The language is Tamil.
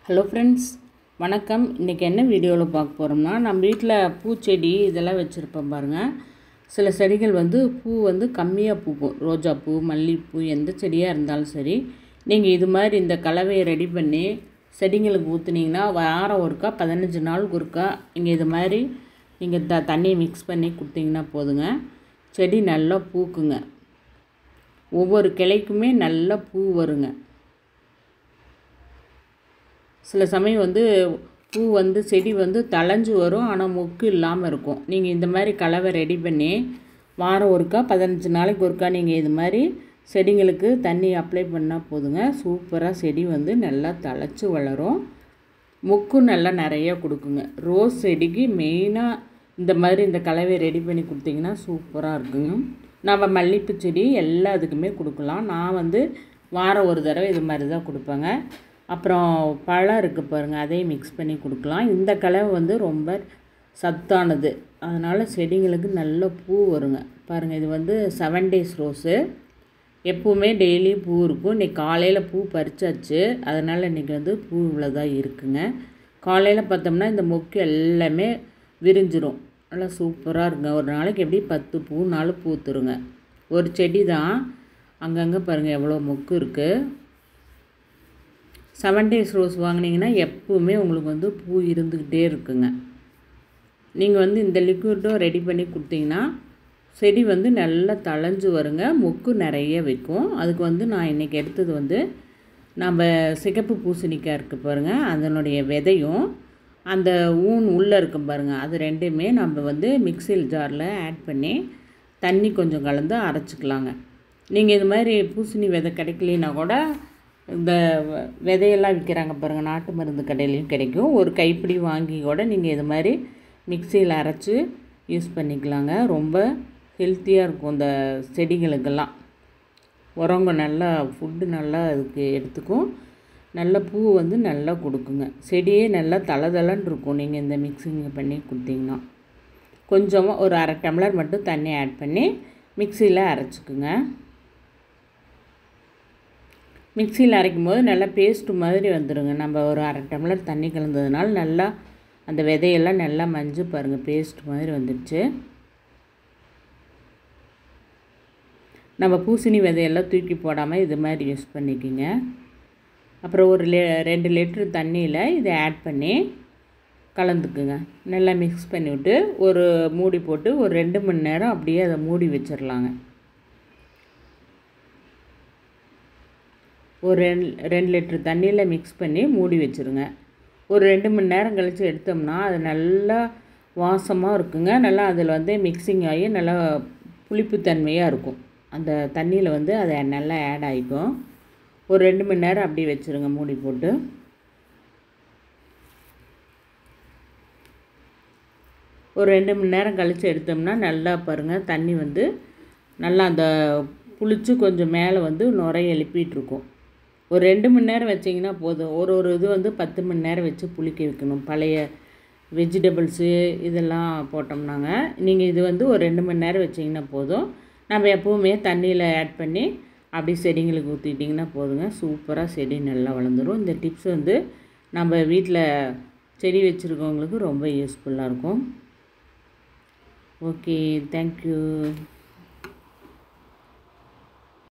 ஹலோ ஃப்ரெண்ட்ஸ், வணக்கம். இன்றைக்கி என்ன வீடியோவில் பார்க்க போகிறோம்னா, நம்ம வீட்டில் பூச்செடி இதெல்லாம் வச்சுருப்போம் பாருங்கள். சில செடிகள் பூ கம்மியாக பூக்கும். ரோஜாப்பூ, மல்லிகைப்பூ, எந்த செடியாக இருந்தாலும் சரி, நீங்கள் இது மாதிரி இந்த கலவையை ரெடி பண்ணி செடிங்களுக்கு ஊற்றுனீங்கன்னா வாரம் ஒருக்கா 15 நாளுக்கு ஒருக்கா நீங்கள் இது மாதிரி நீங்கள் தண்ணியை மிக்ஸ் பண்ணி கொடுத்தீங்கன்னா போதுங்க, செடி நல்லா பூக்குங்க. ஒவ்வொரு கிளைக்குமே நல்லா பூ வருங்க. சில சமயம் பூ செடி தழைஞ்சு வரும், ஆனால் மொக்கு இல்லாமல் இருக்கும். நீங்கள் இந்த மாதிரி கலவை ரெடி பண்ணி வாரம் ஒருக்கா 15 நாளைக்கு ஒருக்கா நீங்கள் இது மாதிரி செடிங்களுக்கு தண்ணி அப்ளை பண்ணால் போதுங்க. சூப்பராக செடி நல்லா தழைச்சி வளரும், மொக்கும் நல்லா நிறையா கொடுக்குங்க. ரோஸ் செடிக்கு மெயினாக இந்த மாதிரி இந்த கலவையை ரெடி பண்ணி கொடுத்தீங்கன்னா சூப்பராக இருக்குங்க. நம்ம மல்லிகைப்பூ செடி எல்லாத்துக்குமே கொடுக்கலாம். நான் வாரம் ஒரு தடவை இது மாதிரி தான் கொடுப்பேங்க. அப்புறம் பழம் இருக்குது பாருங்கள், அதையும் மிக்ஸ் பண்ணி கொடுக்கலாம். இந்த கலவை ரொம்ப சத்தானது, அதனால் செடிங்களுக்கு நல்ல பூ வருங்க. பாருங்கள், இது 7 days ரோஸு. எப்போவுமே டெய்லியும் பூ இருக்கும். இன்றைக்கி காலையில் பூ பறிச்சாச்சு, அதனால் இன்றைக்கி பூ இவ்வளோதான் இருக்குங்க. காலையில் பார்த்தோம்னா இந்த மொக்கு எல்லாமே விரிஞ்சிரும், நல்லா சூப்பராக இருக்குங்க. ஒரு நாளைக்கு எப்படி 10 பூனாலும் பூத்துருங்க. ஒரு செடி தான், அங்கங்கே பாருங்கள் எவ்வளோ மொக்கு இருக்குது. 7 days ரோஸ் வாங்கினீங்கன்னா எப்போவுமே உங்களுக்கு பூ இருந்துக்கிட்டே இருக்குங்க. நீங்கள் இந்த லிக்விட்டும் ரெடி பண்ணி கொடுத்தீங்கன்னா செடி நல்லா தழைஞ்சு வருங்க, மொக்கு நிறைய வைக்கும். அதுக்கு நான் இன்றைக்கி எடுத்தது நம்ம சிகப்பு பூசணிக்காய் இருக்குது பாருங்கள், அதனுடைய விதையும் அந்த ஊன் உள்ளே இருக்கும் பாருங்கள், அது ரெண்டுமே நம்ம மிக்சியில் ஜாரில் ஆட் பண்ணி தண்ணி கொஞ்சம் கலந்து அரைச்சிக்கலாங்க. நீங்கள் இது மாதிரி பூசணி விதை கிடைக்கலனா கூட இந்த விதையெல்லாம் விற்கிறாங்க பாருங்கள், நாட்டு மருந்து கடையிலையும் கிடைக்கும். ஒரு கைப்பிடி வாங்கி கூட நீங்கள் இது மாதிரி மிக்சியில் அரைச்சி யூஸ் பண்ணிக்கலாங்க. ரொம்ப ஹெல்த்தியாக இருக்கும் இந்த செடிகளுக்கெல்லாம். உரங்க நல்லா ஃபுட்டு நல்லா அதுக்கு எடுத்துக்கும், நல்ல பூ நல்லா கொடுக்குங்க. செடியே நல்லா தளதளன்னு இருக்கும் நீங்கள் இந்த மிக்சிங் பண்ணி கொடுத்தீங்கன்னா. கொஞ்சமாக ஒரு 1/2 டம்ளர் மட்டும் தண்ணி ஆட் பண்ணி மிக்சியில் அரைச்சிக்குங்க. மிக்சியில் அரைக்கும் போது நல்லா பேஸ்ட்டு மாதிரி வந்துடுங்க. நம்ம ஒரு 1/2 டம்ளர் தண்ணி கலந்ததுனால நல்லா அந்த விதையெல்லாம் நல்லா மஞ்சு பாருங்கள், பேஸ்ட் மாதிரி வந்துடுச்சு. நம்ம பூசணி விதையெல்லாம் தூக்கி போடாமல் இது மாதிரி யூஸ் பண்ணிக்கிங்க. அப்புறம் ஒரு 2 லிட்டர் தண்ணியில் இதை ஆட் பண்ணி கலந்துக்குங்க. நல்லா மிக்ஸ் பண்ணிவிட்டு ஒரு மூடி போட்டு ஒரு 2 மணி நேரம் அப்படியே அதை மூடி வச்சிடலாங்க. ஒரு 2 லிட்டர் தண்ணியில் மிக்ஸ் பண்ணி மூடி வச்சுருங்க. ஒரு 2 மணி நேரம் கழித்து எடுத்தோம்னா அது நல்லா வாசமாக இருக்குங்க. நல்லா அதில் மிக்சிங் ஆகி நல்லா புளிப்புத்தன்மையாக இருக்கும். அந்த தண்ணியில் அதை நல்லா ஆட் ஆகிக்கும். ஒரு 2 மணி நேரம் அப்படியே வச்சுருங்க மூடி போட்டு. ஒரு 2 மணி நேரம் கழித்து எடுத்தோம்னா நல்லா பாருங்கள், தண்ணி நல்லா அந்த புளிச்சு கொஞ்சம் மேலே நுரைய எழுப்பிகிட்ருக்கும். ஒரு 2 மணி நேரம் வச்சிங்கன்னா போதும். ஒரு இது 10 மணி நேரம் வச்சு புளிக்க வைக்கணும். பழைய வெஜிடபிள்ஸு இதெல்லாம் போட்டோம்னாங்க, நீங்கள் இது ஒரு 2 மணி நேரம் வச்சிங்கன்னா போதும். நம்ம எப்போவுமே தண்ணியில் ஆட் பண்ணி அப்படி செடிங்களுக்கு ஊற்றிட்டிங்கன்னா போதுங்க, சூப்பராக செடி நல்லா வளர்ந்துடும். இந்த டிப்ஸ் நம்ம வீட்டில் செடி வச்சுருக்கவங்களுக்கு ரொம்ப யூஸ்ஃபுல்லாக இருக்கும். Okay, thank you.